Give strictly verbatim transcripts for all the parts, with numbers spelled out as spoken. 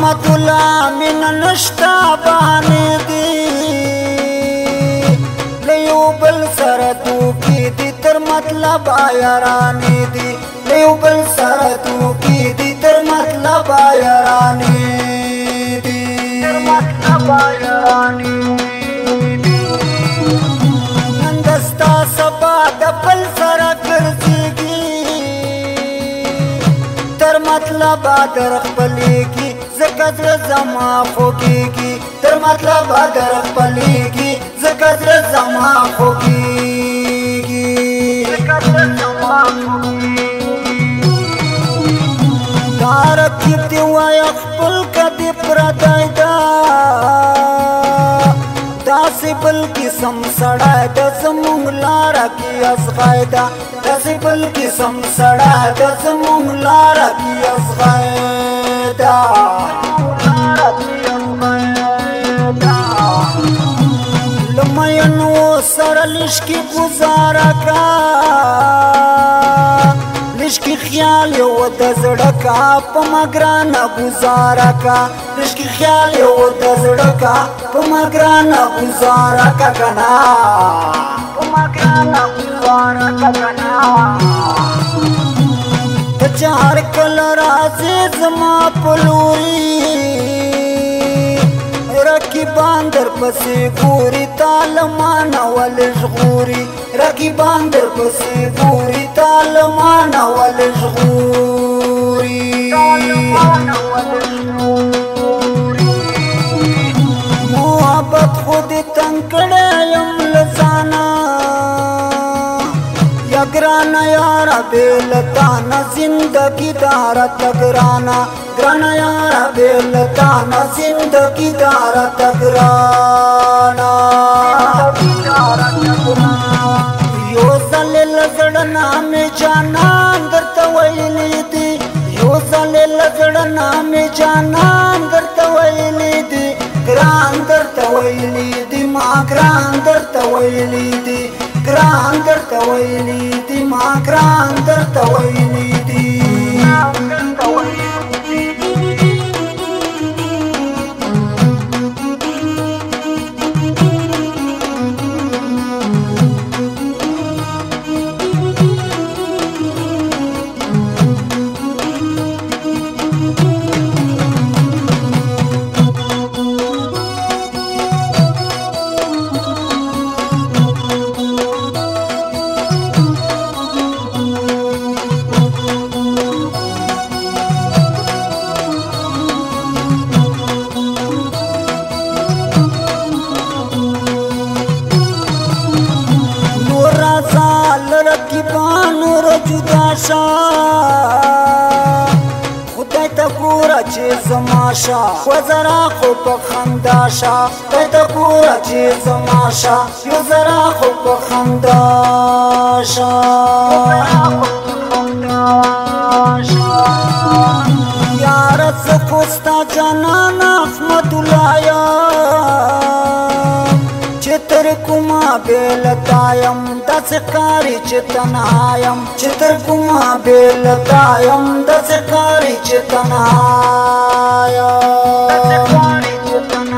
رحمت الله من نشتا بهانې دي له یو بل سره توکي دي تر مطلب یارانې دي له یو بل سره توکي دي تر مطلب یارانې دي تر مطلب یارانې دي نن دستا سبا د بل سره ګرځېږي تر مطلب در خپلېږي ځکه زړه زما خوږېږي تر مطلب در خپلېږي ځکه زړه زما خوږېږي ځکه زړه زما خوږېږي دا رقیب دې وایه خپل که دې پردی ده داسې بل قسم سړی د زمونږ لاره کې ازغی ده داسې بل قسم سړی د زمونږ لاره کې ازغی ده له مینو سره لشکې ګزاره کا لشکې خیال یو د زړه کا په ما ګرانه ګزاره کا لشکې خیال یو د زړه کا په ما ګرانه ګزاره کا کنا په ما ګرانه ګزاره کا کنا ته چې هر کله راځې زما په لوري رقیبان در پسې ګوري تا له مانه ولې ژغوري رقیبان در پسې ګوري تا له مانه ولې ژغوري محبت خو دې تنګ کړی یم له ځانه یا ګرانه یاره بې له تانه زندګي دا راته ګرانه ګرانه یاره بې له تانه زندګي دا راته ګرانه یو ځل له زړه نه مې جانان درته ویلي دي یو ځل له زړه نه مې جانان درته ویلي دي ګران درته ویلي دي ما ګران درته ویلي دي ګران درته ویلي دي ما ګران درته ویلي دي خدای ته ګوره چې زما شه یو ذره خو په خندا شه خدای ته ګوره چې زما شه یو ذره خو په خندا شه یاره زه خو ستا جانان احمد الله یم چې تر کومه بې له تا یم داسې ښکاري چې تنها یم چې تر کومه بې له تا یم داسې ښکاري چې تنها یم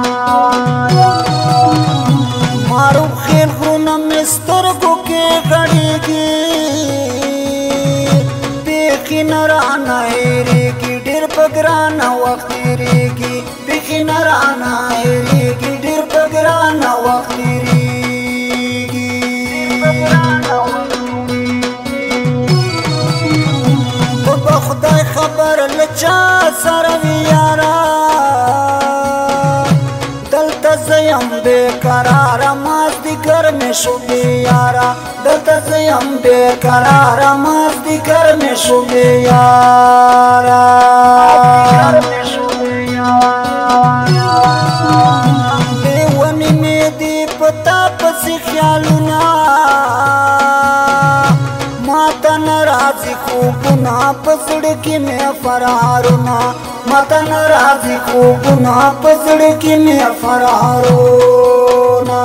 معروف خیل غرونه مې سترګو کې غړېږي بیخي نه رانه هېرېږي ډېر په ګرانه وخت تېرېږي بیخي نه رانه هېرېږي ډېر په ګرانه وخت تېرېږي ته به خدای خبر له چا سره وي یاره دلته زه یم بېقراره مازدیګر مې شو بې یاره دلته زه یم بېقراره مازدیګر مې شو بې یاره لیونې مې دي په تا پسې خیالونه ماته نه راځي خوبونه په زړه کې مې فرارونه ماته نه راځي خوبونه په زړه کې مې فرارونه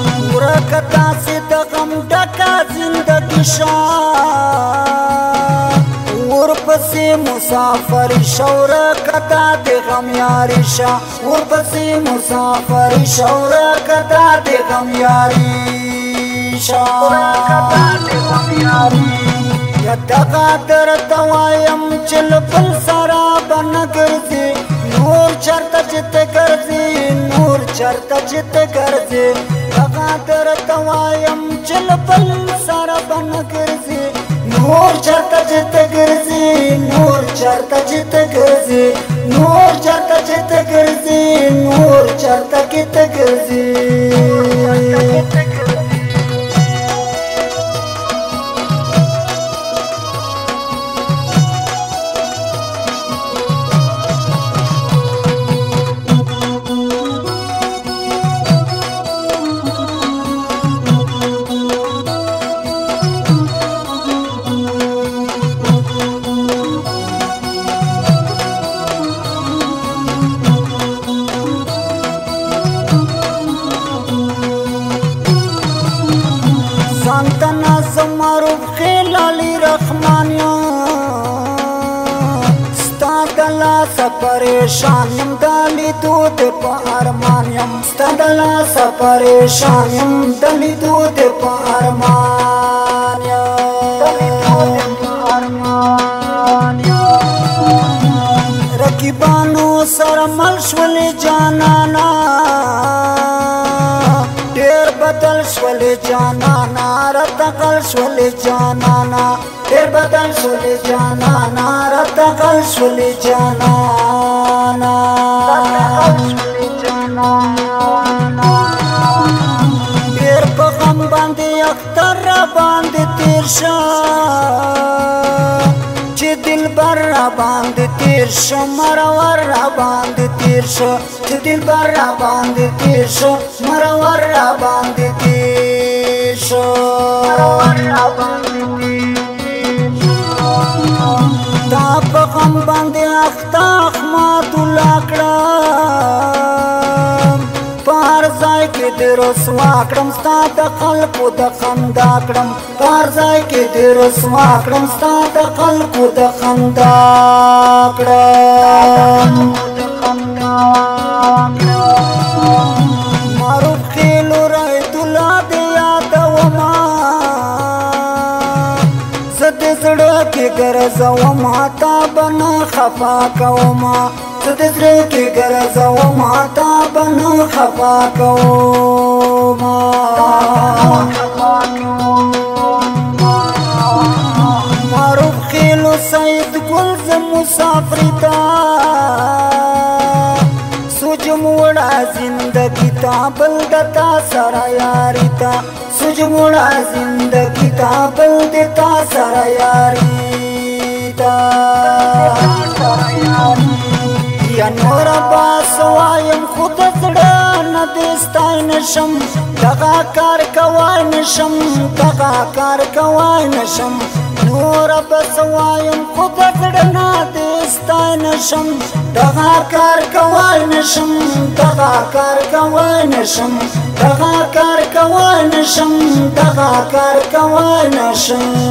ورکه تاسې د غم ډکه زندګي شه مسافر شورا کتا دی غم یاری شا ورپسی مسافر شورا کتا دی غم یاری شا یدغا در توایم چل پل سرا بن گرزی نور چرتا چت گرزی نور چرتا چت گرزی دغا در توایم چل پل سرا بن گرزی نور چرتا چت گرزی نور چرتا چت گرزی نور چرتا چت گرزی نور چرتا چت گرزی سانتنا زمارو خیلالی رحمانیا ستا دلا سپریشانیم دلی دود پا ارمانیم ستا دلا سپریشانیم دلی دود پا ارمانیم رقیبانو سرمل شولی جانانا دیر بدل شولی جانانا رتقل شولی جانانا دیر بدل شولی جانانا رتقل شولی جانانا دیر پا غم باندی اختر را باندی تیر شا چی دل بر را باندی تیر شا مرور را باندی تیر شا چی دل بر را باندی تیر شا مرور را باندی تیر شا مرور را باندی تیر شا تا پا غم باندی اختا اخماتو لاکڑا پارزای کی دی رسوا کړم ستا د خلقو د خندا کړم پارزای کی دی رسوا کړم ستا د خلقو د خندا کړم معروف خیلو رای دولا دی یادوما زد زړه کې ګرځوما تا بنا خفا کوما زد زړه کې ګرځوما تا بنا خفا کوما معروف خیلو سید ګل ز مسافر تا سوجم وړا زندگی تا بل دتا سره یاری تا سوجم وړا زندگی تا بل دتا سره یاری تا یا نور باسوایم خود زړه نه دستای نشم دغه کار کوای نشم دغه کار کوای نشم نور باسوایم خود زړه نه دستای نشم دغه کار کوای نشم دغه کار کوای نشم دغه کار کوای نشم دغه کار کوای نشم